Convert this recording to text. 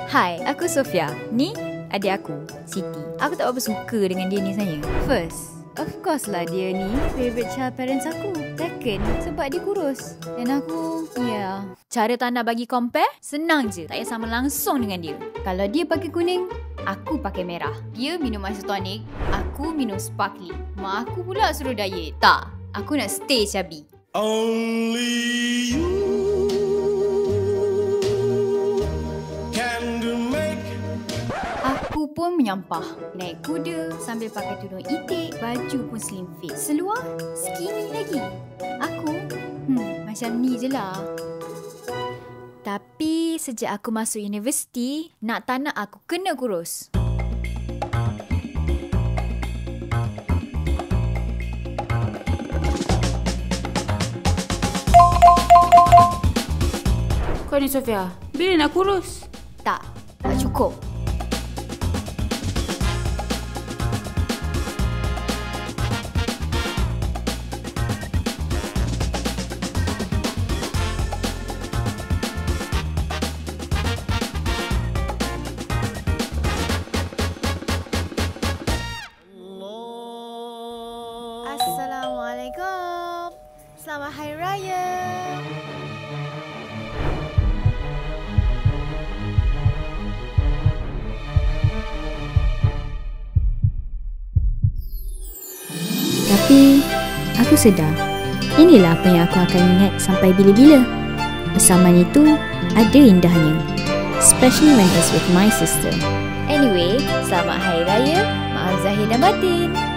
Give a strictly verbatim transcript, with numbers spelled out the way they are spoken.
Hai, aku Sofia. Ni adik aku, Siti. Aku tak apa suka dengan dia ni sebenarnya. First, of course lah dia ni favourite child parents aku. Second, sebab dia kurus. Dan aku, ya yeah. Cara tak nak bagi compare, senang je. Tak payah sama langsung dengan dia. Kalau dia pakai kuning, aku pakai merah. Dia minum isotonic, aku minum sparkling. Mak aku pula suruh diet. Tak, aku nak stay chubby. Only you can make. Aku pun menyampah. Naik kuda sambil pakai tudung itik, baju pun slim fit. Seluar skinny lagi. Aku hmm, macam ni je lah. Tapi sejak aku masuk universiti, nak tak nak aku kena kurus. Kau ni Sofia, bila nak kurus? Tak, tak cukup. Assalamualaikum. Selamat Hari Raya. Tapi, aku sedar, inilah apa yang aku akan ingat sampai bila-bila. Bersamaan itu, ada indahnya. Especially when it's with my sister. Anyway, selamat Hari Raya. Maaf Zahir dan Batin.